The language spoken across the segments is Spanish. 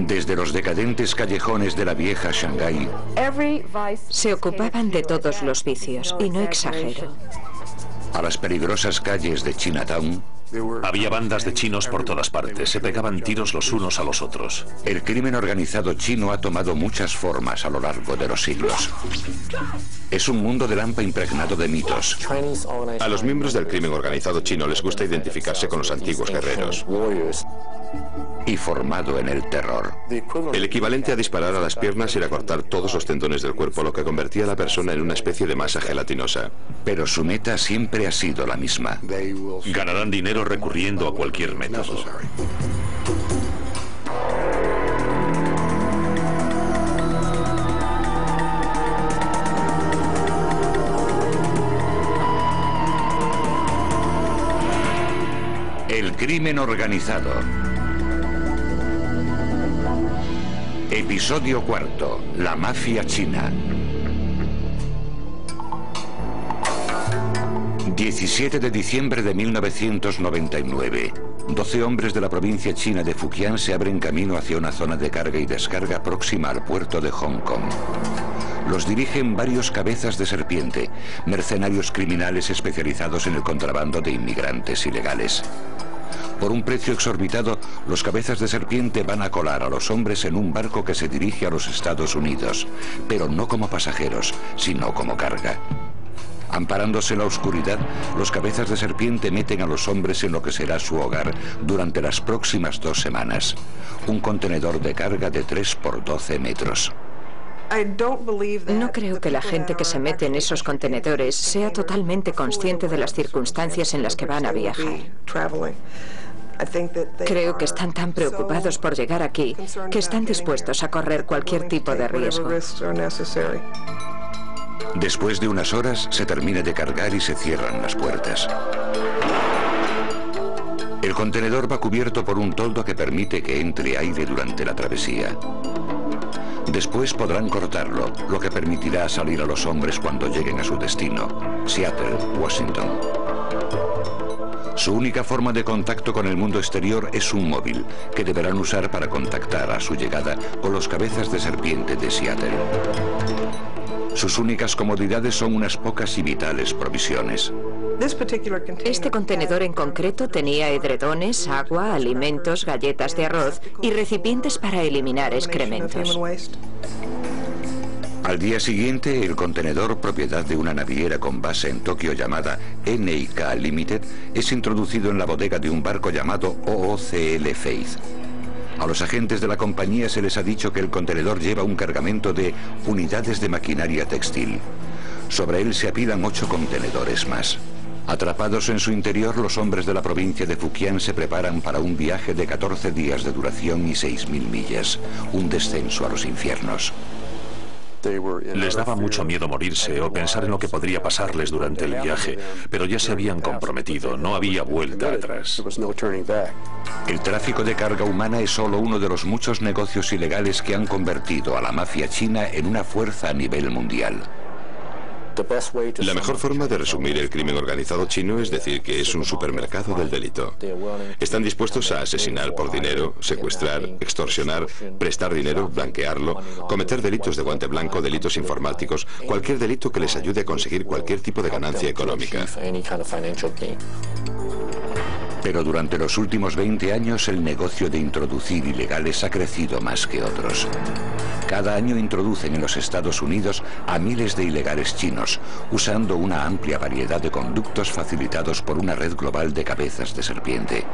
Desde los decadentes callejones de la vieja Shanghái, se ocupaban de todos los vicios, y no exagero. A las peligrosas calles de Chinatown, había bandas de chinos por todas partes, se pegaban tiros los unos a los otros. El crimen organizado chino ha tomado muchas formas a lo largo de los siglos. Es un mundo de lampa impregnado de mitos. A los miembros del crimen organizado chino les gusta identificarse con los antiguos guerreros. Y formado en el terror. El equivalente a disparar a las piernas era cortar todos los tendones del cuerpo, lo que convertía a la persona en una especie de masa gelatinosa. Pero su meta siempre ha sido la misma. Ganarán dinero recurriendo a cualquier método. El crimen organizado. Episodio 4. La mafia china. 17 de diciembre de 1999. 12 hombres de la provincia china de Fujian se abren camino hacia una zona de carga y descarga próxima al puerto de Hong Kong. Los dirigen varios cabezas de serpiente, mercenarios criminales especializados en el contrabando de inmigrantes ilegales. Por un precio exorbitado, los cabezas de serpiente van a colar a los hombres en un barco que se dirige a los Estados Unidos, pero no como pasajeros, sino como carga. Amparándose en la oscuridad, los cabezas de serpiente meten a los hombres en lo que será su hogar durante las próximas 2 semanas. Un contenedor de carga de 3 por 12 metros. No creo que la gente que se mete en esos contenedores sea totalmente consciente de las circunstancias en las que van a viajar. Creo que están tan preocupados por llegar aquí que están dispuestos a correr cualquier tipo de riesgo. Después de unas horas, se termina de cargar y se cierran las puertas. El contenedor va cubierto por un toldo que permite que entre aire durante la travesía. Después podrán cortarlo, lo que permitirá salir a los hombres cuando lleguen a su destino, Seattle, Washington. Su única forma de contacto con el mundo exterior es un móvil, que deberán usar para contactar a su llegada con los cabezas de serpiente de Seattle. Sus únicas comodidades son unas pocas y vitales provisiones. Este contenedor en concreto tenía edredones, agua, alimentos, galletas de arroz y recipientes para eliminar excrementos. Al día siguiente, el contenedor, propiedad de una naviera con base en Tokio llamada NIK Limited, es introducido en la bodega de un barco llamado OOCL Faith. A los agentes de la compañía se les ha dicho que el contenedor lleva un cargamento de unidades de maquinaria textil. Sobre él se apilan 8 contenedores más. Atrapados en su interior, los hombres de la provincia de Fujian se preparan para un viaje de 14 días de duración y 6.000 millas, un descenso a los infiernos. Les daba mucho miedo morirse o pensar en lo que podría pasarles durante el viaje, pero ya se habían comprometido, no había vuelta atrás. El tráfico de carga humana es solo uno de los muchos negocios ilegales que han convertido a la mafia china en una fuerza a nivel mundial. La mejor forma de resumir el crimen organizado chino es decir que es un supermercado del delito. Están dispuestos a asesinar por dinero, secuestrar, extorsionar, prestar dinero, blanquearlo, cometer delitos de guante blanco, delitos informáticos, cualquier delito que les ayude a conseguir cualquier tipo de ganancia económica. Pero durante los últimos 20 años el negocio de introducir ilegales ha crecido más que otros. Cada año introducen en los Estados Unidos a miles de ilegales chinos, usando una amplia variedad de conductos facilitados por una red global de cabezas de serpiente.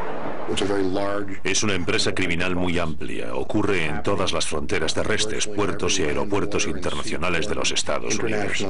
Es una empresa criminal muy amplia. Ocurre en todas las fronteras terrestres, puertos y aeropuertos internacionales de los Estados Unidos.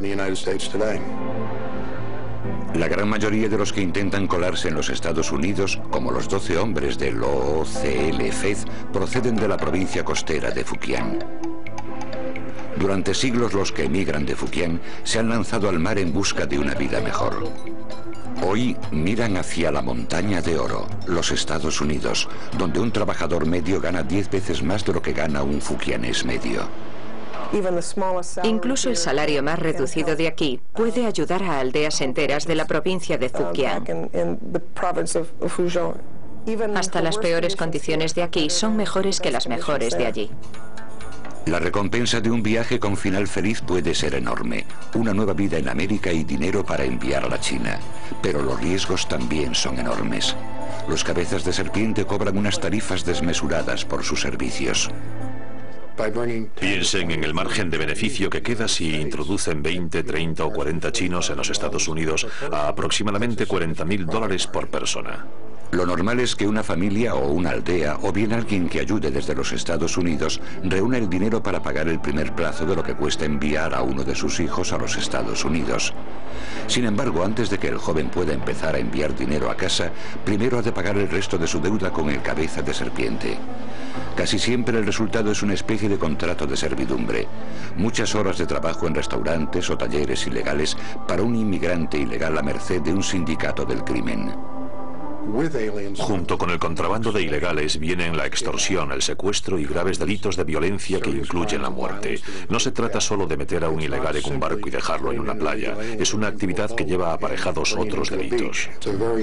La gran mayoría de los que intentan colarse en los Estados Unidos, como los 12 hombres del OOCL Faith, proceden de la provincia costera de Fujian. Durante siglos los que emigran de Fujian se han lanzado al mar en busca de una vida mejor. Hoy miran hacia la montaña de oro, los Estados Unidos, donde un trabajador medio gana 10 veces más de lo que gana un fujianés medio. Incluso el salario más reducido de aquí puede ayudar a aldeas enteras de la provincia de Fujian. Hasta las peores condiciones de aquí son mejores que las mejores de allí. La recompensa de un viaje con final feliz puede ser enorme. Una nueva vida en América y dinero para enviar a la China. Pero los riesgos también son enormes. Los cabezas de serpiente cobran unas tarifas desmesuradas por sus servicios. Piensen en el margen de beneficio que queda si introducen 20, 30 o 40 chinos en los Estados Unidos a aproximadamente $40.000 por persona. Lo normal es que una familia o una aldea, o bien alguien que ayude desde los Estados Unidos, reúna el dinero para pagar el primer plazo de lo que cuesta enviar a uno de sus hijos a los Estados Unidos. Sin embargo, antes de que el joven pueda empezar a enviar dinero a casa, primero ha de pagar el resto de su deuda con el cabeza de serpiente. Casi siempre el resultado es una especie de contrato de servidumbre. Muchas horas de trabajo en restaurantes o talleres ilegales para un inmigrante ilegal a merced de un sindicato del crimen. Junto con el contrabando de ilegales vienen la extorsión, el secuestro y graves delitos de violencia que incluyen la muerte. No se trata solo de meter a un ilegal en un barco y dejarlo en una playa. Es una actividad que lleva aparejados otros delitos.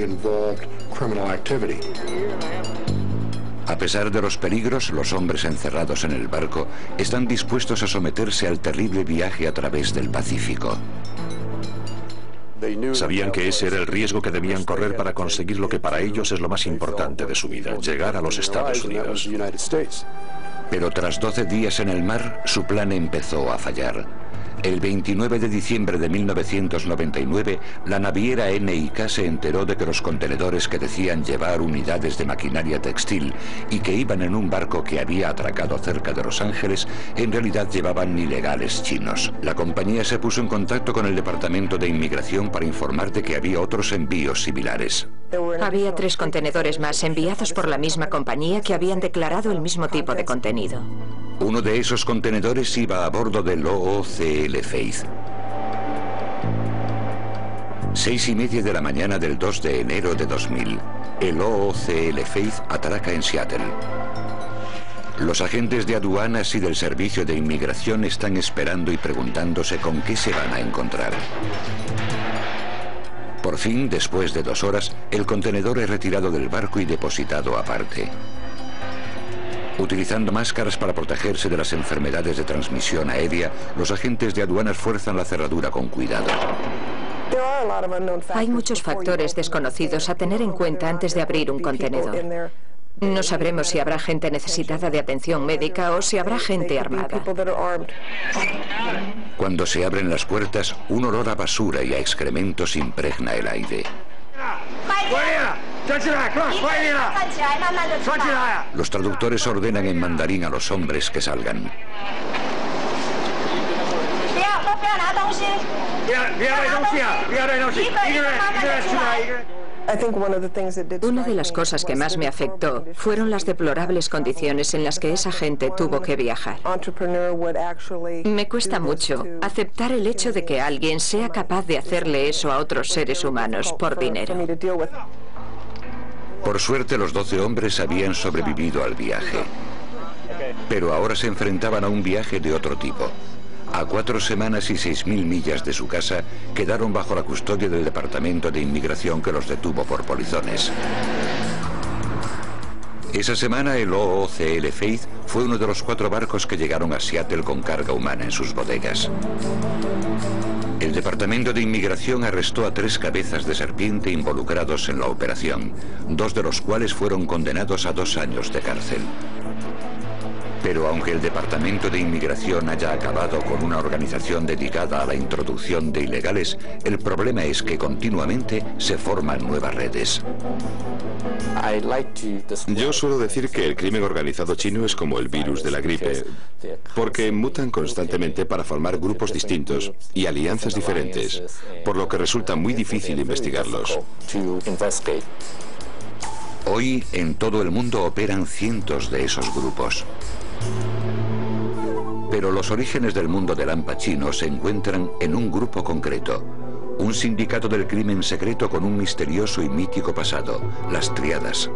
A pesar de los peligros, los hombres encerrados en el barco están dispuestos a someterse al terrible viaje a través del Pacífico. Sabían que ese era el riesgo que debían correr para conseguir lo que para ellos es lo más importante de su vida, llegar a los Estados Unidos. Pero tras 12 días en el mar, su plan empezó a fallar. El 29 de diciembre de 1999, la naviera NIK se enteró de que los contenedores que decían llevar unidades de maquinaria textil y que iban en un barco que había atracado cerca de Los Ángeles, en realidad llevaban ilegales chinos. La compañía se puso en contacto con el Departamento de Inmigración para informar de que había otros envíos similares. Había 3 contenedores más enviados por la misma compañía que habían declarado el mismo tipo de contenido. Uno de esos contenedores iba a bordo del OOCL Faith. 6:30 de la mañana del 2 de enero de 2000, el OOCL Faith atraca en Seattle. Los agentes de aduanas y del Servicio de Inmigración están esperando y preguntándose con qué se van a encontrar. Por fin, después de 2 horas, el contenedor es retirado del barco y depositado aparte. Utilizando máscaras para protegerse de las enfermedades de transmisión aérea, los agentes de aduanas fuerzan la cerradura con cuidado. Hay muchos factores desconocidos a tener en cuenta antes de abrir un contenedor. No sabremos si habrá gente necesitada de atención médica o si habrá gente armada. Cuando se abren las puertas, un olor a basura y a excrementos impregna el aire. Los traductores ordenan en mandarín a los hombres que salgan. Una de las cosas que más me afectó fueron las deplorables condiciones en las que esa gente tuvo que viajar. Me cuesta mucho aceptar el hecho de que alguien sea capaz de hacerle eso a otros seres humanos por dinero. Por suerte, los 12 hombres habían sobrevivido al viaje. Pero ahora se enfrentaban a un viaje de otro tipo. A 4 semanas y 6.000 millas de su casa, quedaron bajo la custodia del Departamento de Inmigración que los detuvo por polizones. Esa semana el OOCL Faith fue uno de los 4 barcos que llegaron a Seattle con carga humana en sus bodegas. El Departamento de Inmigración arrestó a 3 cabezas de serpiente involucrados en la operación, 2 de los cuales fueron condenados a 2 años de cárcel. Pero aunque el Departamento de Inmigración haya acabado con una organización dedicada a la introducción de ilegales, el problema es que continuamente se forman nuevas redes. Yo suelo decir que el crimen organizado chino es como el virus de la gripe, porque mutan constantemente para formar grupos distintos y alianzas diferentes, por lo que resulta muy difícil investigarlos. Hoy, en todo el mundo operan cientos de esos grupos. Pero los orígenes del mundo del hampa chino se encuentran en un grupo concreto, un sindicato del crimen secreto con un misterioso y mítico pasado, las Tríadas.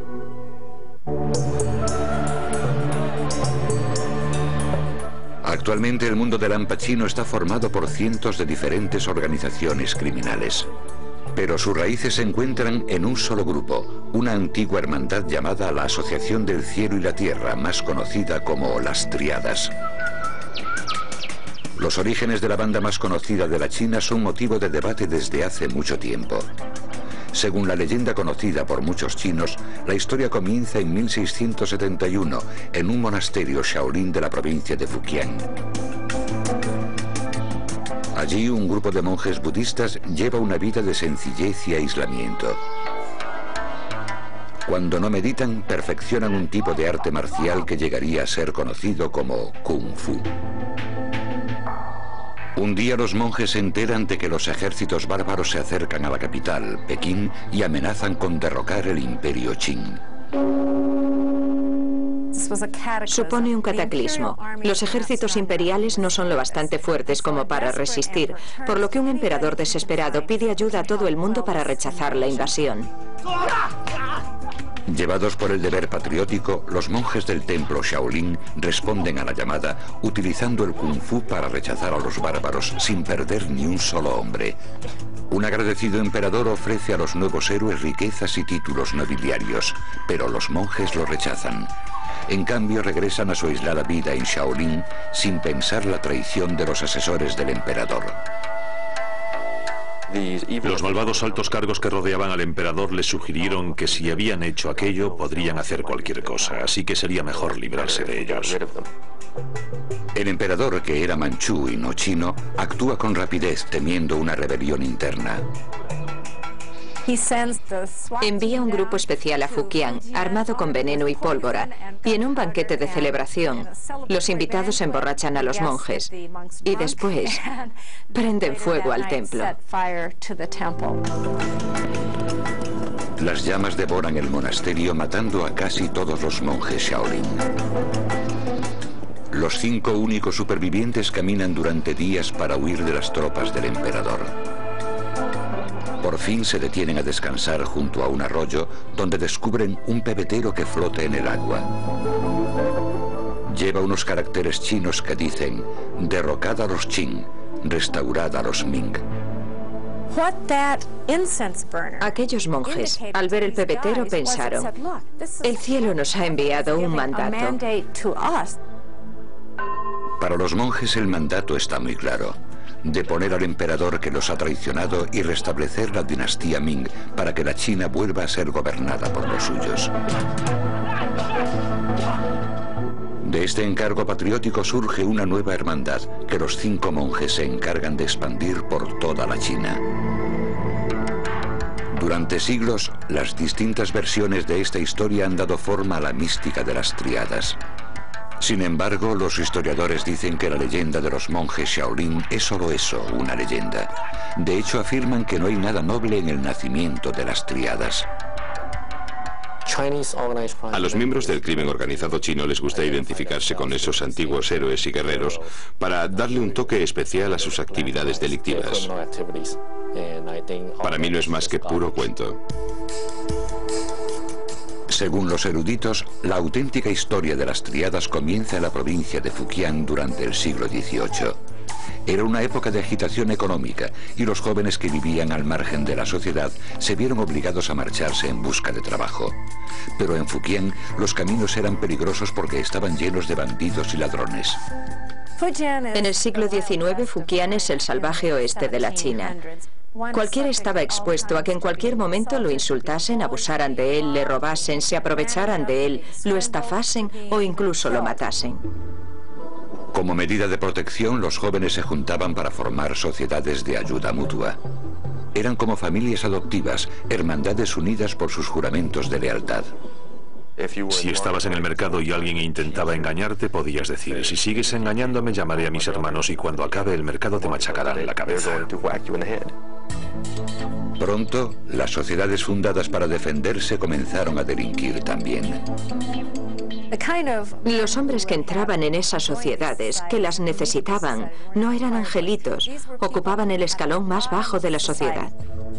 Actualmente el mundo del hampa chino está formado por cientos de diferentes organizaciones criminales. Pero sus raíces se encuentran en un solo grupo, una antigua hermandad llamada la Asociación del Cielo y la Tierra, más conocida como las Tríadas. Los orígenes de la banda más conocida de la China son motivo de debate desde hace mucho tiempo. Según la leyenda conocida por muchos chinos, la historia comienza en 1671, en un monasterio Shaolin de la provincia de Fujian. Allí un grupo de monjes budistas lleva una vida de sencillez y aislamiento. Cuando no meditan, perfeccionan un tipo de arte marcial que llegaría a ser conocido como Kung Fu. Un día los monjes se enteran de que los ejércitos bárbaros se acercan a la capital, Pekín, y amenazan con derrocar el imperio Qing. Supone un cataclismo. Los ejércitos imperiales no son lo bastante fuertes como para resistir, por lo que un emperador desesperado pide ayuda a todo el mundo para rechazar la invasión. Llevados por el deber patriótico, los monjes del templo Shaolin responden a la llamada utilizando el Kung Fu para rechazar a los bárbaros sin perder ni un solo hombre. Un agradecido emperador ofrece a los nuevos héroes riquezas y títulos nobiliarios, pero los monjes lo rechazan. En cambio, regresan a su aislada vida en Shaolin sin pensar la traición de los asesores del emperador. Los malvados altos cargos que rodeaban al emperador le sugirieron que si habían hecho aquello podrían hacer cualquier cosa, así que sería mejor librarse de ellos. El emperador, que era manchú y no chino, actúa con rapidez temiendo una rebelión interna. Envía un grupo especial a Fujian, armado con veneno y pólvora, y en un banquete de celebración, los invitados emborrachan a los monjes y después prenden fuego al templo. Las llamas devoran el monasterio, matando a casi todos los monjes Shaolin. Los 5 únicos supervivientes caminan durante días para huir de las tropas del emperador. Por fin se detienen a descansar junto a un arroyo donde descubren un pebetero que flota en el agua. Lleva unos caracteres chinos que dicen: derrocad a los Qing, restaurad a los Ming. Aquellos monjes, al ver el pebetero, pensaron: el cielo nos ha enviado un mandato. Para los monjes el mandato está muy claro: deponer al emperador que los ha traicionado y restablecer la dinastía Ming para que la China vuelva a ser gobernada por los suyos. De este encargo patriótico surge una nueva hermandad que los 5 monjes se encargan de expandir por toda la China. Durante siglos, las distintas versiones de esta historia han dado forma a la mística de las Tríadas. Sin embargo, los historiadores dicen que la leyenda de los monjes Shaolin es solo eso, una leyenda. De hecho, afirman que no hay nada noble en el nacimiento de las Tríadas. A los miembros del crimen organizado chino les gusta identificarse con esos antiguos héroes y guerreros para darle un toque especial a sus actividades delictivas. Para mí no es más que puro cuento. Según los eruditos, la auténtica historia de las Tríadas comienza en la provincia de Fujian durante el siglo XVIII. Era una época de agitación económica y los jóvenes que vivían al margen de la sociedad se vieron obligados a marcharse en busca de trabajo. Pero en Fujian los caminos eran peligrosos porque estaban llenos de bandidos y ladrones. En el siglo XIX, Fujian es el salvaje oeste de la China. Cualquiera estaba expuesto a que en cualquier momento lo insultasen, abusaran de él, le robasen, se aprovecharan de él, lo estafasen o incluso lo matasen. Como medida de protección, los jóvenes se juntaban para formar sociedades de ayuda mutua. Eran como familias adoptivas, hermandades unidas por sus juramentos de lealtad. Si estabas en el mercado y alguien intentaba engañarte, podías decir: si sigues engañándome, llamaré a mis hermanos y cuando acabe el mercado te machacarán la cabeza. Pronto, las sociedades fundadas para defenderse comenzaron a delinquir también. Los hombres que entraban en esas sociedades, que las necesitaban, no eran angelitos, ocupaban el escalón más bajo de la sociedad.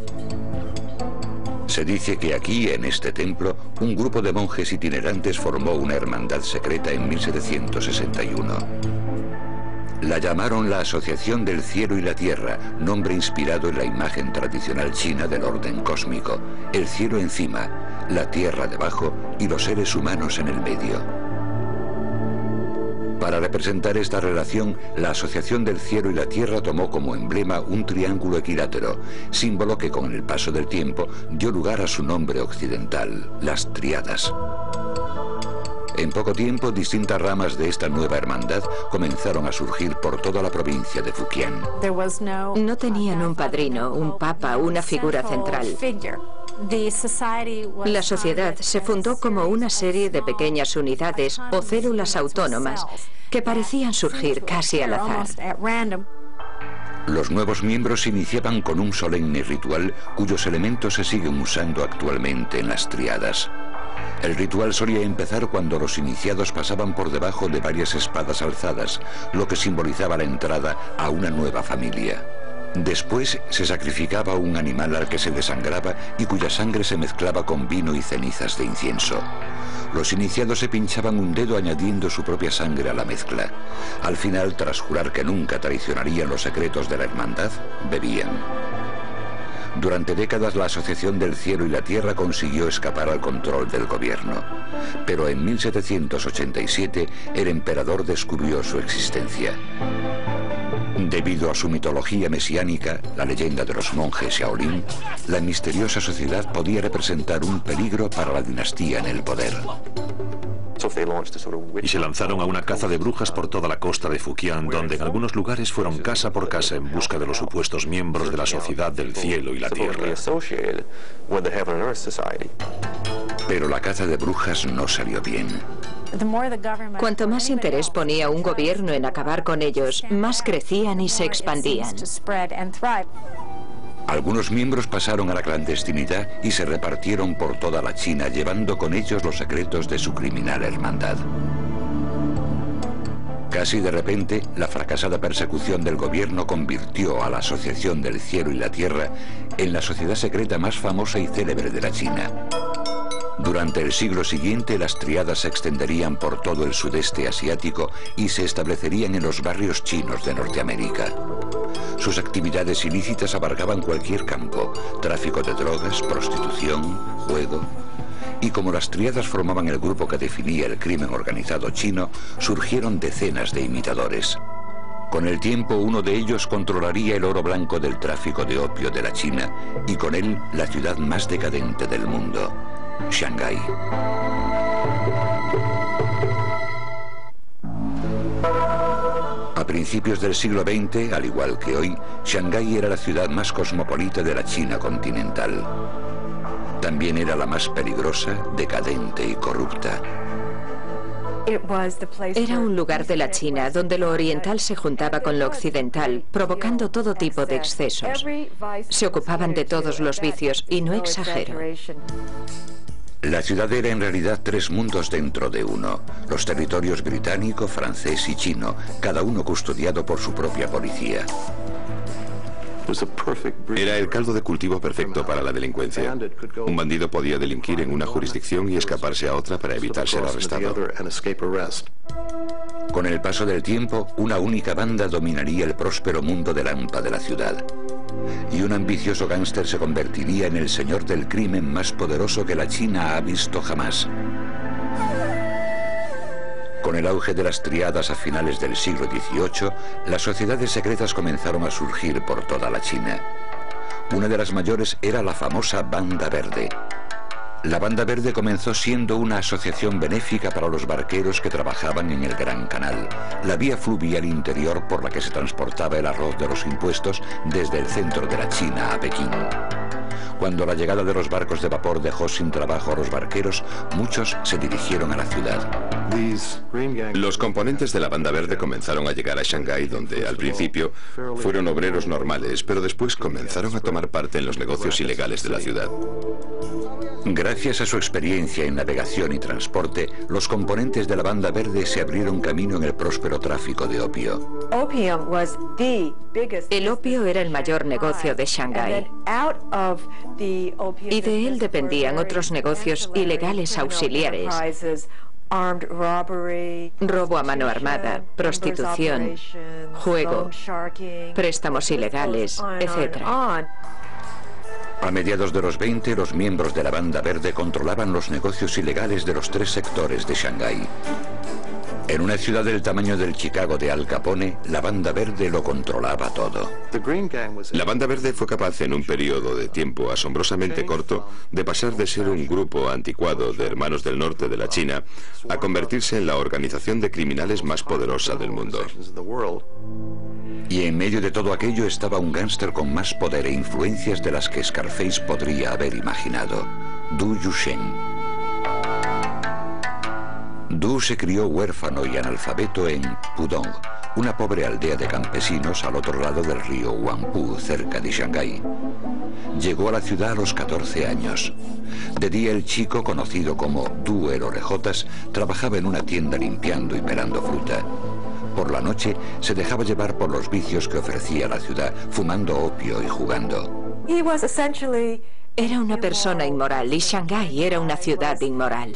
Se dice que aquí, en este templo, un grupo de monjes itinerantes formó una hermandad secreta en 1761. La llamaron la Asociación del Cielo y la Tierra, nombre inspirado en la imagen tradicional china del orden cósmico. El cielo encima, la tierra debajo y los seres humanos en el medio. Para representar esta relación, la Asociación del Cielo y la Tierra tomó como emblema un triángulo equilátero, símbolo que con el paso del tiempo dio lugar a su nombre occidental, las Tríadas. En poco tiempo, distintas ramas de esta nueva hermandad comenzaron a surgir por toda la provincia de Fujian. No tenían un padrino, un papa, una figura central. La sociedad se fundó como una serie de pequeñas unidades o células autónomas que parecían surgir casi al azar. Los nuevos miembros se iniciaban con un solemne ritual cuyos elementos se siguen usando actualmente en las Tríadas. El ritual solía empezar cuando los iniciados pasaban por debajo de varias espadas alzadas, lo que simbolizaba la entrada a una nueva familia. Después se sacrificaba un animal al que se desangraba y cuya sangre se mezclaba con vino y cenizas de incienso. Los iniciados se pinchaban un dedo añadiendo su propia sangre a la mezcla. Al final, tras jurar que nunca traicionarían los secretos de la hermandad, bebían. Durante décadas la Asociación del Cielo y la Tierra consiguió escapar al control del gobierno. Pero en 1787 el emperador descubrió su existencia. Debido a su mitología mesiánica, la leyenda de los monjes Shaolin, la misteriosa sociedad podía representar un peligro para la dinastía en el poder. Y se lanzaron a una caza de brujas por toda la costa de Fujian, donde en algunos lugares fueron casa por casa en busca de los supuestos miembros de la Sociedad del Cielo y la Tierra. Pero la caza de brujas no salió bien. Cuanto más interés ponía un gobierno en acabar con ellos, más crecían y se expandían. Algunos miembros pasaron a la clandestinidad y se repartieron por toda la China, llevando con ellos los secretos de su criminal hermandad. Casi de repente, la fracasada persecución del gobierno convirtió a la Asociación del Cielo y la Tierra en la sociedad secreta más famosa y célebre de la China. Durante el siglo siguiente, las Tríadas se extenderían por todo el sudeste asiático y se establecerían en los barrios chinos de Norteamérica. Sus actividades ilícitas abarcaban cualquier campo: tráfico de drogas, prostitución, juego. Y como las Tríadas formaban el grupo que definía el crimen organizado chino, surgieron decenas de imitadores. Con el tiempo, uno de ellos controlaría el oro blanco del tráfico de opio de la China y con él la ciudad más decadente del mundo, Shanghái. A principios del siglo XX, al igual que hoy, Shanghái era la ciudad más cosmopolita de la China continental. También era la más peligrosa, decadente y corrupta. Era un lugar de la China donde lo oriental se juntaba con lo occidental, provocando todo tipo de excesos. Se ocupaban de todos los vicios, y no exagero. La ciudad era en realidad tres mundos dentro de uno: los territorios británico, francés y chino, cada uno custodiado por su propia policía. Era el caldo de cultivo perfecto para la delincuencia. Un bandido podía delinquir en una jurisdicción y escaparse a otra para evitar ser arrestado. Con el paso del tiempo, una única banda dominaría el próspero mundo de Lampa de la ciudad. Y un ambicioso gángster se convertiría en el señor del crimen más poderoso que la China ha visto jamás. Con el auge de las Tríadas a finales del siglo XVIII, las sociedades secretas comenzaron a surgir por toda la China. Una de las mayores era la famosa Banda Verde. La Banda Verde comenzó siendo una asociación benéfica para los barqueros que trabajaban en el Gran Canal, la vía fluvial interior por la que se transportaba el arroz de los impuestos desde el centro de la China a Pekín. Cuando la llegada de los barcos de vapor dejó sin trabajo a los barqueros, muchos se dirigieron a la ciudad. Los componentes de la Banda Verde comenzaron a llegar a Shanghái, donde al principio fueron obreros normales, pero después comenzaron a tomar parte en los negocios ilegales de la ciudad. Gracias a su experiencia en navegación y transporte, los componentes de la Banda Verde se abrieron camino en el próspero tráfico de opio. El opio era el mayor negocio de Shanghái. Y de él dependían otros negocios ilegales auxiliares, robo a mano armada, prostitución, juego, préstamos ilegales, etc. A mediados de los 20, los miembros de la Banda Verde controlaban los negocios ilegales de los 3 sectores de Shanghái. En una ciudad del tamaño del Chicago de Al Capone, la Banda Verde lo controlaba todo. La Banda Verde fue capaz en un periodo de tiempo asombrosamente corto de pasar de ser un grupo anticuado de hermanos del norte de la China a convertirse en la organización de criminales más poderosa del mundo. Y en medio de todo aquello estaba un gángster con más poder e influencias de las que Scarface podría haber imaginado, Du Yusheng. Du se crió huérfano y analfabeto en Pudong, una pobre aldea de campesinos al otro lado del río Huangpu, cerca de Shanghái. Llegó a la ciudad a los 14 años. De día el chico, conocido como Du el Orejotas, trabajaba en una tienda limpiando y pelando fruta. Por la noche se dejaba llevar por los vicios que ofrecía la ciudad, fumando opio y jugando. Era una persona inmoral y Shanghái era una ciudad inmoral.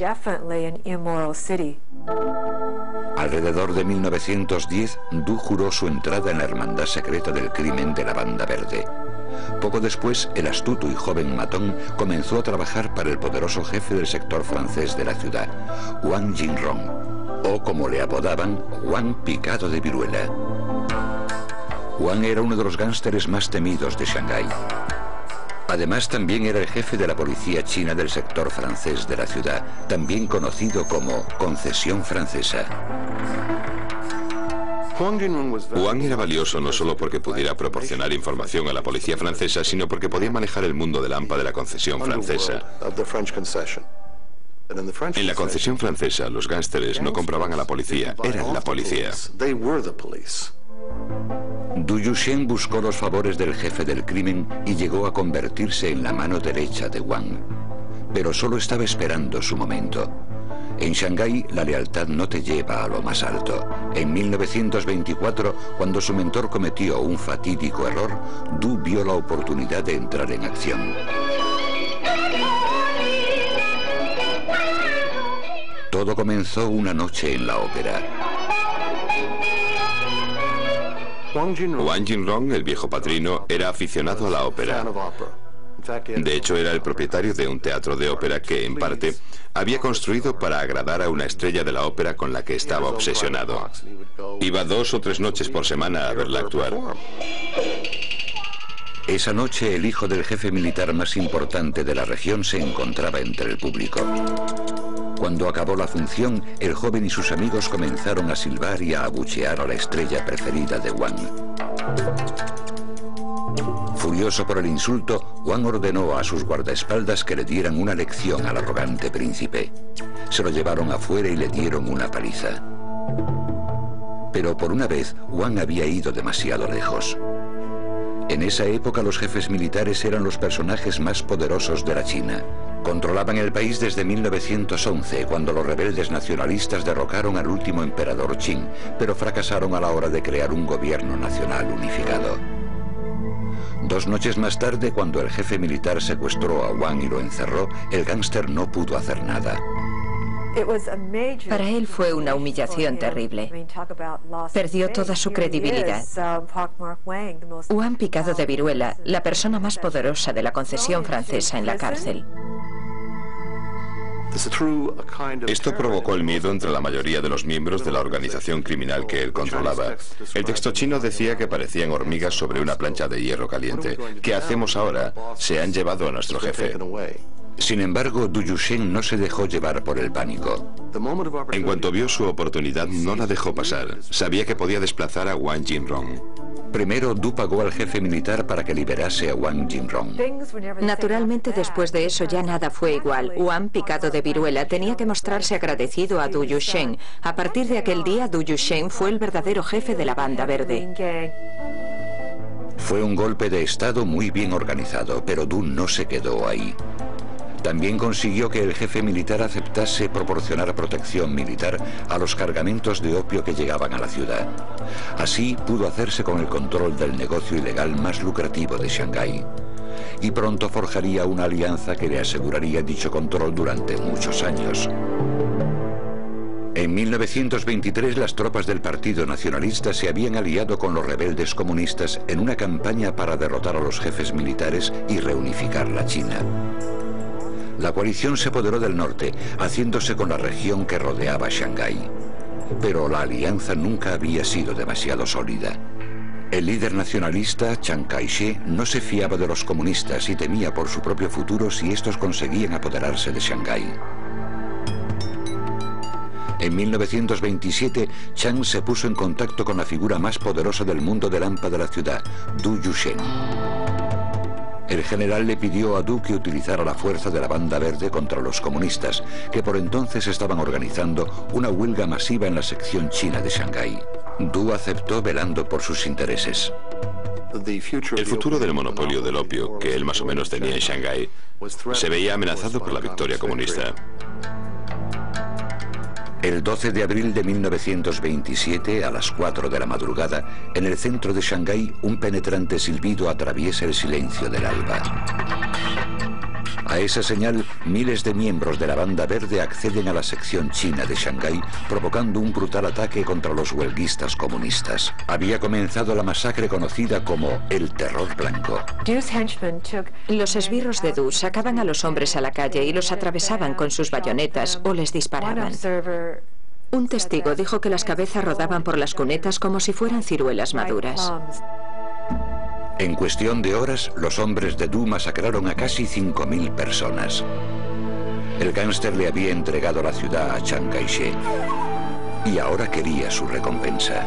Alrededor de 1910, Du juró su entrada en la hermandad secreta del crimen de la Banda Verde. Poco después, el astuto y joven matón comenzó a trabajar para el poderoso jefe del sector francés de la ciudad, Wang Jinrong, o como le apodaban, Wang Picado de Viruela. Wang era uno de los gánsteres más temidos de Shanghái. Además, también era el jefe de la policía china del sector francés de la ciudad, también conocido como Concesión Francesa. Wang era valioso no solo porque pudiera proporcionar información a la policía francesa, sino porque podía manejar el mundo del AMPA de la Concesión Francesa. En la Concesión Francesa, los gánsteres no compraban a la policía, eran la policía. Du Yusheng buscó los favores del jefe del crimen y llegó a convertirse en la mano derecha de Wang. Pero solo estaba esperando su momento. En Shanghái, la lealtad no te lleva a lo más alto. En 1924, cuando su mentor cometió un fatídico error, Du vio la oportunidad de entrar en acción. Todo comenzó una noche en la ópera. Wang Jinrong, el viejo padrino, era aficionado a la ópera. De hecho, era el propietario de un teatro de ópera que, en parte, había construido para agradar a una estrella de la ópera con la que estaba obsesionado. Iba 2 o 3 noches por semana a verla actuar. Esa noche, el hijo del jefe militar más importante de la región se encontraba entre el público. Cuando acabó la función, el joven y sus amigos comenzaron a silbar y a abuchear a la estrella preferida de Wang. Furioso por el insulto, Wang ordenó a sus guardaespaldas que le dieran una lección al arrogante príncipe. Se lo llevaron afuera y le dieron una paliza. Pero por una vez, Wang había ido demasiado lejos. En esa época los jefes militares eran los personajes más poderosos de la China. Controlaban el país desde 1911, cuando los rebeldes nacionalistas derrocaron al último emperador Qing, pero fracasaron a la hora de crear un gobierno nacional unificado. 2 noches más tarde, cuando el jefe militar secuestró a Wang y lo encerró, el gángster no pudo hacer nada. Para él fue una humillación terrible. Perdió toda su credibilidad. Wang Picado de Viruela, la persona más poderosa de la Concesión Francesa en la cárcel. Esto provocó el miedo entre la mayoría de los miembros de la organización criminal que él controlaba. El texto chino decía que parecían hormigas sobre una plancha de hierro caliente. ¿Qué hacemos ahora? Se han llevado a nuestro jefe. Sin embargo, Du Yusheng no se dejó llevar por el pánico. En cuanto vio su oportunidad, no la dejó pasar. Sabía que podía desplazar a Wang Jinrong. Primero, Du pagó al jefe militar para que liberase a Wang Jinrong. Naturalmente, después de eso ya nada fue igual. Wang Picado de Viruela tenía que mostrarse agradecido a Du Yusheng. A partir de aquel día, Du Yusheng fue el verdadero jefe de la Banda Verde. Fue un golpe de estado muy bien organizado, pero Du no se quedó ahí. También consiguió que el jefe militar aceptase proporcionar protección militar a los cargamentos de opio que llegaban a la ciudad. Así pudo hacerse con el control del negocio ilegal más lucrativo de Shanghái. Y pronto forjaría una alianza que le aseguraría dicho control durante muchos años. En 1923 las tropas del Partido Nacionalista se habían aliado con los rebeldes comunistas en una campaña para derrotar a los jefes militares y reunificar la China. La coalición se apoderó del norte, haciéndose con la región que rodeaba Shanghái. Pero la alianza nunca había sido demasiado sólida. El líder nacionalista, Chiang Kai-shek, no se fiaba de los comunistas y temía por su propio futuro si estos conseguían apoderarse de Shanghái. En 1927, Chiang se puso en contacto con la figura más poderosa del mundo del hampa de la ciudad, Du Yusheng. El general le pidió a Du que utilizara la fuerza de la Banda Verde contra los comunistas, que por entonces estaban organizando una huelga masiva en la sección china de Shanghái. Du aceptó velando por sus intereses. El futuro del monopolio del opio, que él más o menos tenía en Shanghái, se veía amenazado por la victoria comunista. El 12 de abril de 1927, a las 4 de la madrugada, en el centro de Shanghái, un penetrante silbido atraviesa el silencio del alba. A esa señal, miles de miembros de la Banda Verde acceden a la sección china de Shanghái, provocando un brutal ataque contra los huelguistas comunistas. Había comenzado la masacre conocida como el Terror Blanco. Los esbirros de Du sacaban a los hombres a la calle y los atravesaban con sus bayonetas o les disparaban. Un testigo dijo que las cabezas rodaban por las cunetas como si fueran ciruelas maduras. En cuestión de horas, los hombres de Du masacraron a casi 5.000 personas. El gángster le había entregado la ciudad a Chiang Kai-shek y ahora quería su recompensa.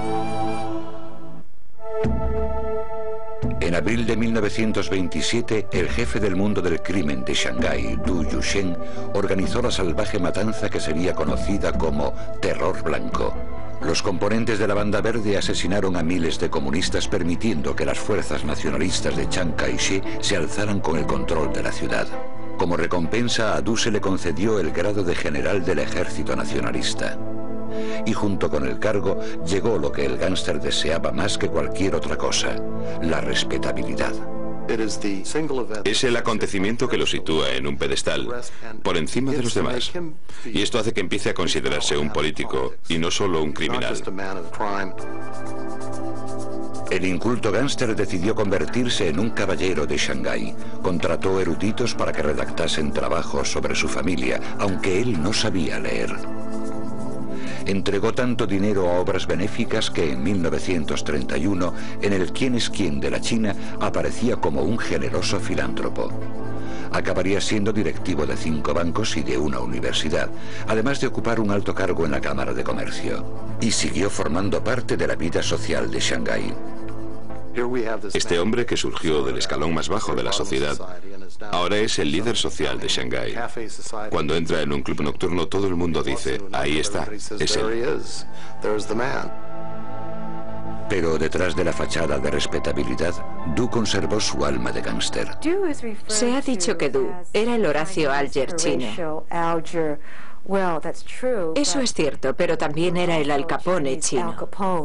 En abril de 1927, el jefe del mundo del crimen de Shanghái, Du Yusheng, organizó la salvaje matanza que sería conocida como Terror Blanco. Los componentes de la Banda Verde asesinaron a miles de comunistas, permitiendo que las fuerzas nacionalistas de Chiang Kai-shek se alzaran con el control de la ciudad. Como recompensa, a Du se le concedió el grado de general del ejército nacionalista. Y junto con el cargo llegó lo que el gángster deseaba más que cualquier otra cosa: la respetabilidad. Es el acontecimiento que lo sitúa en un pedestal, por encima de los demás. Y esto hace que empiece a considerarse un político y no solo un criminal. El inculto gángster decidió convertirse en un caballero de Shanghái. Contrató eruditos para que redactasen trabajos sobre su familia, aunque él no sabía leer. Entregó tanto dinero a obras benéficas que en 1931, en el Quién es quién de la China, aparecía como un generoso filántropo. Acabaría siendo directivo de 5 bancos y de una universidad, además de ocupar un alto cargo en la Cámara de Comercio. Y siguió formando parte de la vida social de Shanghái. Este hombre, que surgió del escalón más bajo de la sociedad, ahora es el líder social de Shanghái. Cuando entra en un club nocturno, todo el mundo dice: ahí está, es él. Pero detrás de la fachada de respetabilidad, Du conservó su alma de gángster. Se ha dicho que Du era el Horacio Alger chino. Eso es cierto, pero también era el Al Capone chino.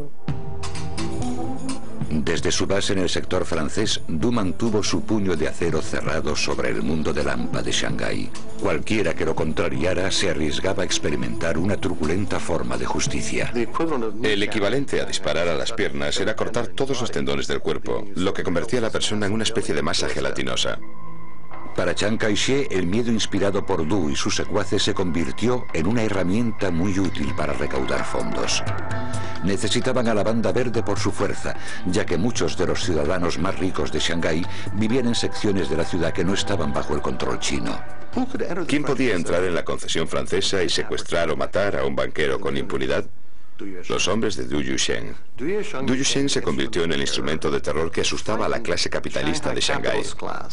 Desde su base en el sector francés, Du mantuvo su puño de acero cerrado sobre el mundo del hampa de Shanghái. Cualquiera que lo contrariara se arriesgaba a experimentar una truculenta forma de justicia. El equivalente a disparar a las piernas era cortar todos los tendones del cuerpo, lo que convertía a la persona en una especie de masa gelatinosa. Para Chiang Kai-shek, el miedo inspirado por Du y sus secuaces se convirtió en una herramienta muy útil para recaudar fondos. Necesitaban a la Banda Verde por su fuerza, ya que muchos de los ciudadanos más ricos de Shanghái vivían en secciones de la ciudad que no estaban bajo el control chino. ¿Quién podía entrar en la concesión francesa y secuestrar o matar a un banquero con impunidad? Los hombres de Du Yusheng. Du Yusheng se convirtió en el instrumento de terror que asustaba a la clase capitalista de Shanghái.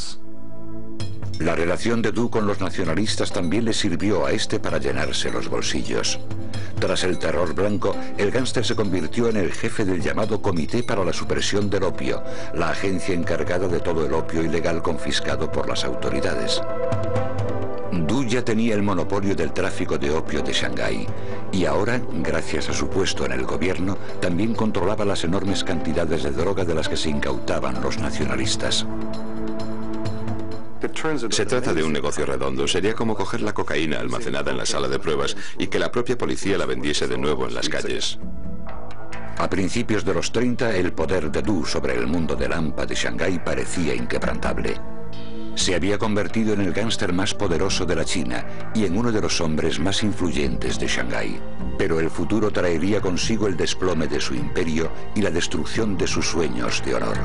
La relación de Du con los nacionalistas también le sirvió a este para llenarse los bolsillos. Tras el Terror Blanco, el gángster se convirtió en el jefe del llamado Comité para la Supresión del Opio, la agencia encargada de todo el opio ilegal confiscado por las autoridades. Du ya tenía el monopolio del tráfico de opio de Shanghái y ahora, gracias a su puesto en el gobierno, también controlaba las enormes cantidades de droga de las que se incautaban los nacionalistas. Se trata de un negocio redondo. Sería como coger la cocaína almacenada en la sala de pruebas y que la propia policía la vendiese de nuevo en las calles. A principios de los 30, el poder de Du sobre el mundo del AMPA de Shanghái parecía inquebrantable. Se había convertido en el gángster más poderoso de la China y en uno de los hombres más influyentes de Shanghái. Pero el futuro traería consigo el desplome de su imperio y la destrucción de sus sueños de honor.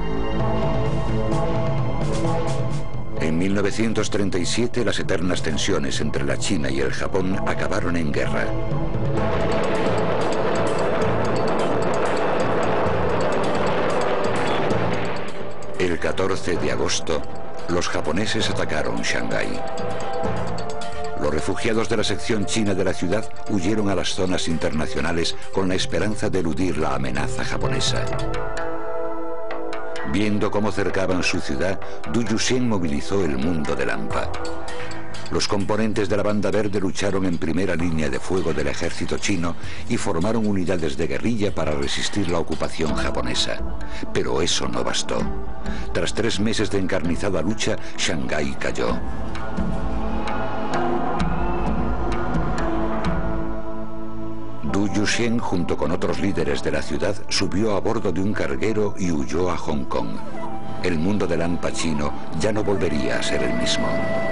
En 1937, las eternas tensiones entre la China y el Japón acabaron en guerra. El 14 de agosto, los japoneses atacaron Shanghái. Los refugiados de la sección china de la ciudad huyeron a las zonas internacionales con la esperanza de eludir la amenaza japonesa. Viendo cómo cercaban su ciudad, Du Yuxian movilizó el mundo del AMPA. Los componentes de la Banda Verde lucharon en primera línea de fuego del ejército chino y formaron unidades de guerrilla para resistir la ocupación japonesa. Pero eso no bastó. Tras 3 meses de encarnizada lucha, Shanghái cayó. Du Yuxian, junto con otros líderes de la ciudad, subió a bordo de un carguero y huyó a Hong Kong. El mundo del AMPA chino ya no volvería a ser el mismo.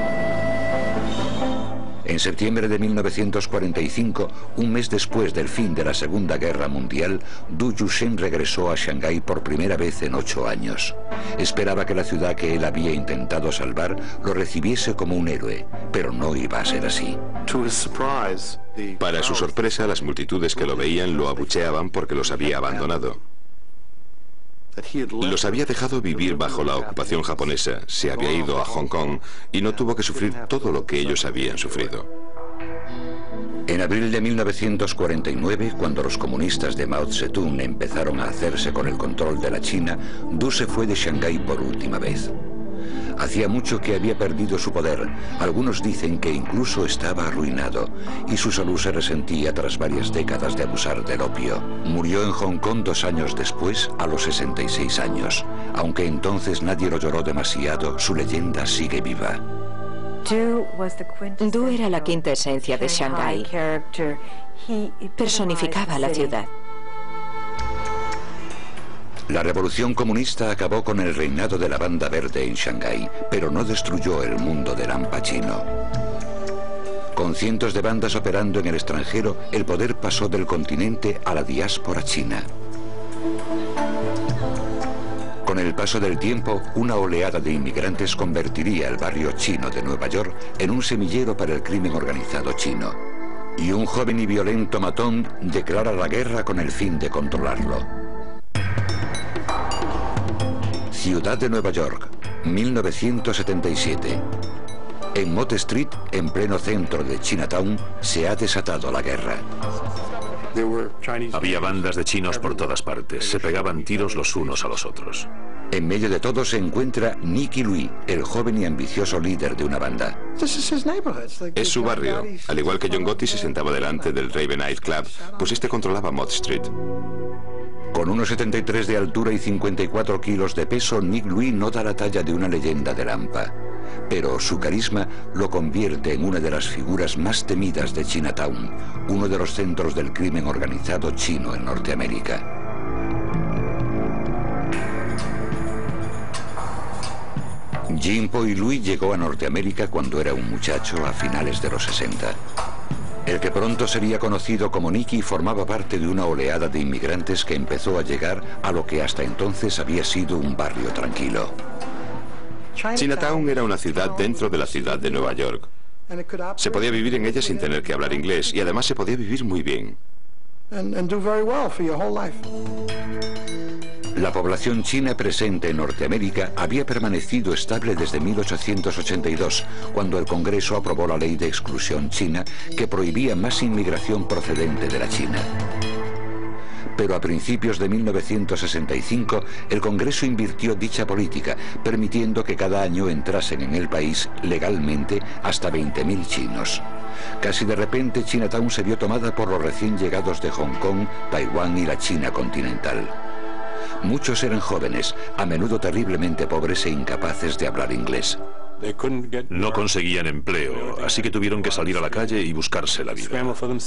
En septiembre de 1945, un mes después del fin de la Segunda Guerra Mundial, Du Yuxian regresó a Shanghái por primera vez en 8 años. Esperaba que la ciudad que él había intentado salvar lo recibiese como un héroe, pero no iba a ser así. Para su sorpresa, las multitudes que lo veían lo abucheaban porque los había abandonado. Los había dejado vivir bajo la ocupación japonesa, se había ido a Hong Kong y no tuvo que sufrir todo lo que ellos habían sufrido. En abril de 1949, cuando los comunistas de Mao Zedong empezaron a hacerse con el control de la China, Du se fue de Shanghái por última vez. Hacía mucho que había perdido su poder, algunos dicen que incluso estaba arruinado, y su salud se resentía tras varias décadas de abusar del opio. Murió en Hong Kong 2 años después, a los 66 años. Aunque entonces nadie lo lloró demasiado, su leyenda sigue viva. Du era la quinta esencia de Shanghái. Personificaba la ciudad. La revolución comunista acabó con el reinado de la Banda Verde en Shanghái, pero no destruyó el mundo del AMPA chino. Con cientos de bandas operando en el extranjero, el poder pasó del continente a la diáspora china. Con el paso del tiempo, una oleada de inmigrantes convertiría el barrio chino de Nueva York en un semillero para el crimen organizado chino. Y un joven y violento matón declara la guerra con el fin de controlarlo. Ciudad de Nueva York, 1977. En Mott Street, en pleno centro de Chinatown, se ha desatado la guerra. Había bandas de chinos por todas partes, se pegaban tiros los unos a los otros. En medio de todo se encuentra Nicky Louis, el joven y ambicioso líder de una banda. Es su barrio. Al igual que John Gotti se sentaba delante del Raven Night Club, pues este controlaba Mott Street. Con 1,73 de altura y 54 kilos de peso, Nick Louis no da la talla de una leyenda del AMPA. Pero su carisma lo convierte en una de las figuras más temidas de Chinatown, uno de los centros del crimen organizado chino en Norteamérica. Jimpo y Louis llegó a Norteamérica cuando era un muchacho a finales de los 60. El que pronto sería conocido como Nicky formaba parte de una oleada de inmigrantes que empezó a llegar a lo que hasta entonces había sido un barrio tranquilo. Chinatown era una ciudad dentro de la ciudad de Nueva York. Se podía vivir en ella sin tener que hablar inglés y además se podía vivir muy bien. La población china presente en Norteamérica había permanecido estable desde 1882, cuando el Congreso aprobó la ley de exclusión china que prohibía más inmigración procedente de la China. Pero a principios de 1965, el Congreso invirtió dicha política, permitiendo que cada año entrasen en el país legalmente hasta 20.000 chinos. Casi de repente, Chinatown se vio tomada por los recién llegados de Hong Kong, Taiwán y la China continental. Muchos eran jóvenes, a menudo terriblemente pobres e incapaces de hablar inglés. No conseguían empleo, así que tuvieron que salir a la calle y buscarse la vida.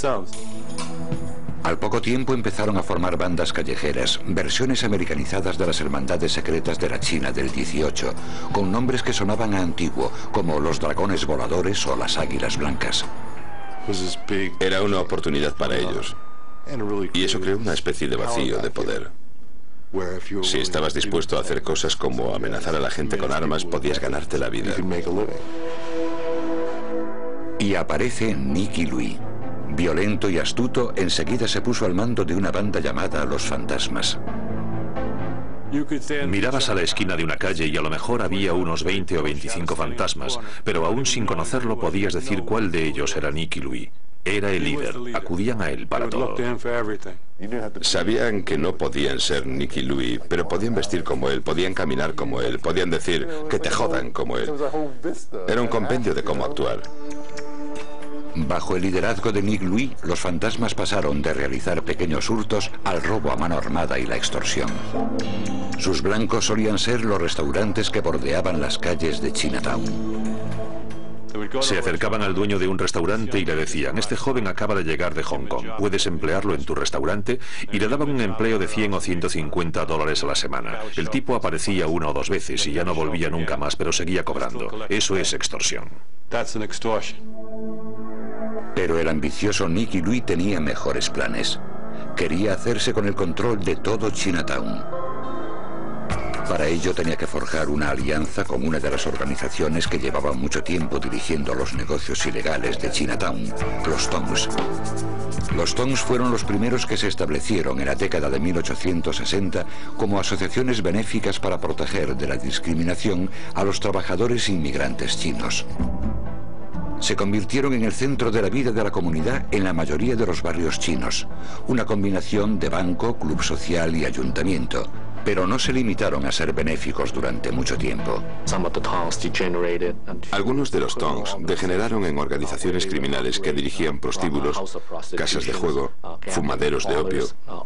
Al poco tiempo empezaron a formar bandas callejeras, versiones americanizadas de las hermandades secretas de la China del 18, con nombres que sonaban a antiguo, como los dragones voladores o las águilas blancas. Era una oportunidad para ellos, y eso creó una especie de vacío de poder. Si estabas dispuesto a hacer cosas como amenazar a la gente con armas, podías ganarte la vida. Y aparece Nicky Louis. Violento y astuto, enseguida se puso al mando de una banda llamada Los Fantasmas. Mirabas a la esquina de una calle y a lo mejor había unos 20 o 25 fantasmas, pero aún sin conocerlo podías decir cuál de ellos era Nicky Louis. Era el líder, acudían a él para todo. Sabían que no podían ser Nicky Louis, pero podían vestir como él, podían caminar como él, podían decir que te jodan como él. Era un compendio de cómo actuar. Bajo el liderazgo de Nick Louis, los fantasmas pasaron de realizar pequeños hurtos al robo a mano armada y la extorsión. Sus blancos solían ser los restaurantes que bordeaban las calles de Chinatown. Se acercaban al dueño de un restaurante y le decían: este joven acaba de llegar de Hong Kong, ¿puedes emplearlo en tu restaurante? Y le daban un empleo de 100 o 150 dólares a la semana. El tipo aparecía una o dos veces y ya no volvía nunca más, pero seguía cobrando. Eso es extorsión. Pero el ambicioso Nicky Louis tenía mejores planes. Quería hacerse con el control de todo Chinatown. Para ello tenía que forjar una alianza con una de las organizaciones que llevaban mucho tiempo dirigiendo los negocios ilegales de Chinatown, los Tongs. Los Tongs fueron los primeros que se establecieron en la década de 1860 como asociaciones benéficas para proteger de la discriminación a los trabajadores inmigrantes chinos. Se convirtieron en el centro de la vida de la comunidad en la mayoría de los barrios chinos, una combinación de banco, club social y ayuntamiento, pero no se limitaron a ser benéficos durante mucho tiempo. Algunos de los Tongs degeneraron en organizaciones criminales que dirigían prostíbulos, casas de juego, fumaderos de opio.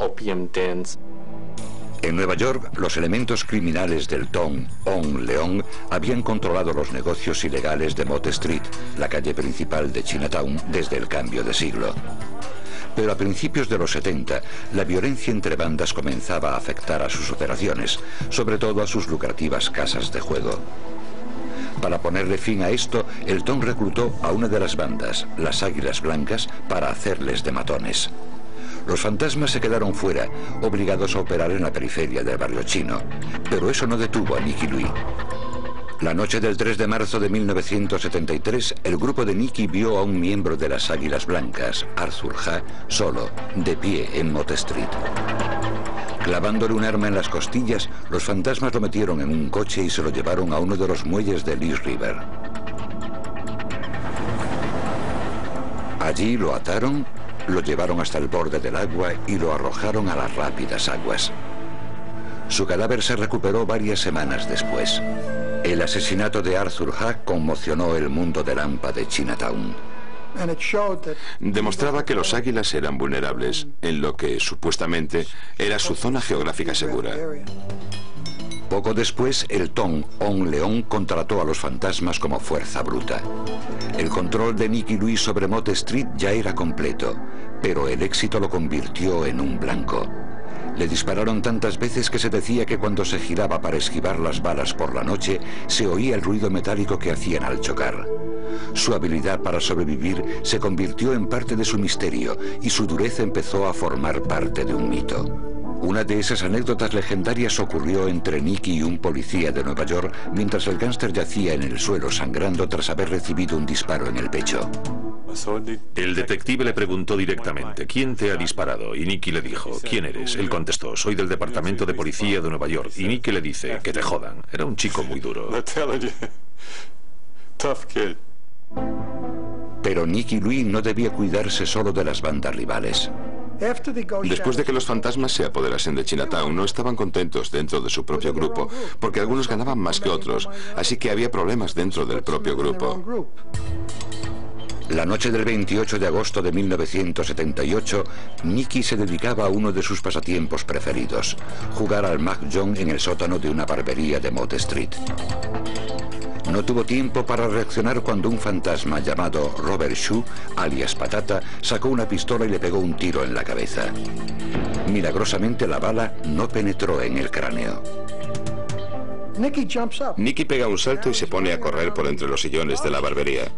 En Nueva York, los elementos criminales del Tong On Leong habían controlado los negocios ilegales de Mott Street, la calle principal de Chinatown, desde el cambio de siglo. Pero a principios de los 70, la violencia entre bandas comenzaba a afectar a sus operaciones, sobre todo a sus lucrativas casas de juego. Para ponerle fin a esto, el Tong reclutó a una de las bandas, las Águilas Blancas, para hacerles de matones. Los fantasmas se quedaron fuera, obligados a operar en la periferia del barrio chino, pero eso no detuvo a Nicky Louis. La noche del 3 de marzo de 1973, el grupo de Nicky vio a un miembro de las Águilas Blancas, Arthur Ha, solo, de pie en Mott Street. Clavándole un arma en las costillas, los fantasmas lo metieron en un coche y se lo llevaron a uno de los muelles de East River. Allí lo ataron, lo llevaron hasta el borde del agua y lo arrojaron a las rápidas aguas. Su cadáver se recuperó varias semanas después. El asesinato de Arthur Ha conmocionó el mundo del AMPA de Chinatown. Demostraba que los águilas eran vulnerables, en lo que, supuestamente, era su zona geográfica segura. Poco después, el Tong On Leong contrató a los fantasmas como fuerza bruta. El control de Nicky Louis sobre Mott Street ya era completo, pero el éxito lo convirtió en un blanco. Le dispararon tantas veces que se decía que cuando se giraba para esquivar las balas por la noche, se oía el ruido metálico que hacían al chocar. Su habilidad para sobrevivir se convirtió en parte de su misterio y su dureza empezó a formar parte de un mito. Una de esas anécdotas legendarias ocurrió entre Nicky y un policía de Nueva York mientras el gángster yacía en el suelo sangrando tras haber recibido un disparo en el pecho. El detective le preguntó directamente: ¿quién te ha disparado? Y Nicky le dijo: ¿quién eres? Él contestó: soy del departamento de policía de Nueva York. Y Nicky le dice: que te jodan. Era un chico muy duro. Pero Nicky Louis no debía cuidarse solo de las bandas rivales. Después de que los fantasmas se apoderasen de Chinatown, no estaban contentos dentro de su propio grupo, porque algunos ganaban más que otros, así que había problemas dentro del propio grupo. La noche del 28 de agosto de 1978, Nicky se dedicaba a uno de sus pasatiempos preferidos, jugar al mahjong en el sótano de una barbería de Mott Street. No tuvo tiempo para reaccionar cuando un fantasma llamado Robert Shu, alias Patata, sacó una pistola y le pegó un tiro en la cabeza. Milagrosamente la bala no penetró en el cráneo. Nicky pega un salto y se pone a correr por entre los sillones de la barbería.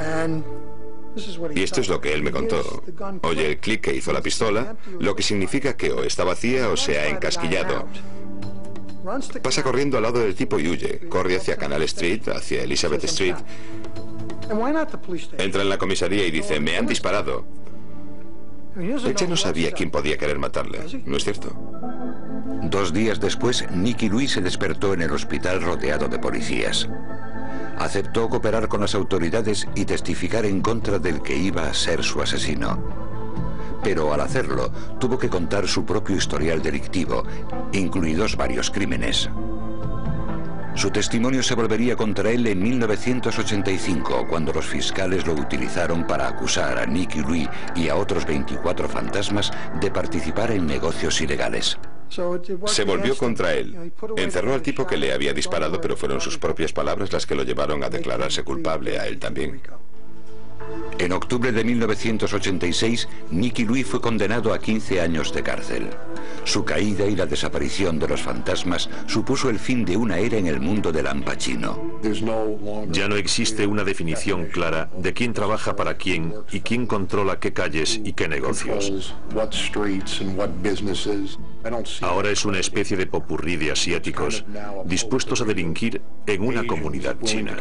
Y esto es lo que él me contó. Oye el clic que hizo la pistola, lo que significa que o está vacía o se ha encasquillado. Pasa corriendo al lado del tipo y huye. Corre hacia Canal Street, hacia Elizabeth Street. Entra en la comisaría y dice, me han disparado. Él ya no sabía quién podía querer matarle, ¿no es cierto? 2 días después, Nicky Louis se despertó en el hospital rodeado de policías. Aceptó cooperar con las autoridades y testificar en contra del que iba a ser su asesino. Pero al hacerlo, tuvo que contar su propio historial delictivo, incluidos varios crímenes. Su testimonio se volvería contra él en 1985, cuando los fiscales lo utilizaron para acusar a Nicky Louis y a otros 24 fantasmas de participar en negocios ilegales. Se volvió contra él. Encerró al tipo que le había disparado, pero fueron sus propias palabras las que lo llevaron a declararse culpable a él también. En octubre de 1986, Nicky Louis fue condenado a 15 años de cárcel. Su caída y la desaparición de los fantasmas supuso el fin de una era en el mundo del Al Pacino. Ya no existe una definición clara de quién trabaja para quién y quién controla qué calles y qué negocios. Ahora es una especie de popurrí de asiáticos dispuestos a delinquir en una comunidad china.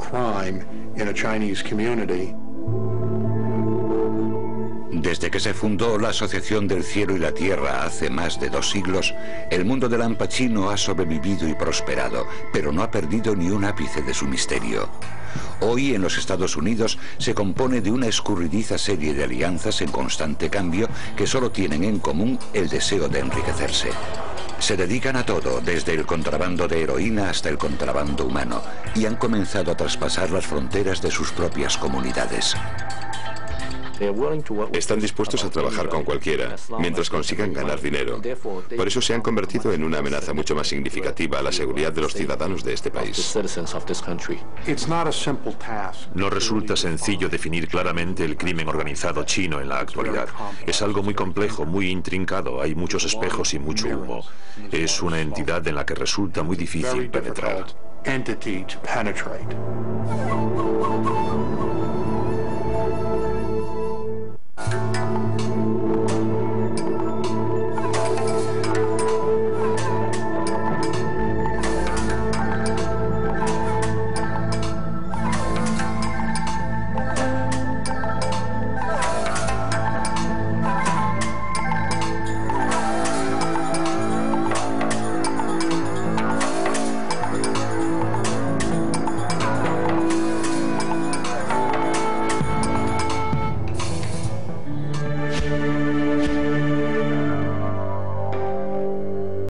Desde que se fundó la Asociación del Cielo y la Tierra hace más de 2 siglos, el mundo del Al Pacino ha sobrevivido y prosperado, pero no ha perdido ni un ápice de su misterio. Hoy en los Estados Unidos se compone de una escurridiza serie de alianzas en constante cambio que solo tienen en común el deseo de enriquecerse. Se dedican a todo, desde el contrabando de heroína hasta el contrabando humano, y han comenzado a traspasar las fronteras de sus propias comunidades. Están dispuestos a trabajar con cualquiera, mientras consigan ganar dinero. Por eso se han convertido en una amenaza mucho más significativa a la seguridad de los ciudadanos de este país. No resulta sencillo definir claramente el crimen organizado chino en la actualidad. Es algo muy complejo, muy intrincado, hay muchos espejos y mucho humo. Es una entidad en la que resulta muy difícil penetrar.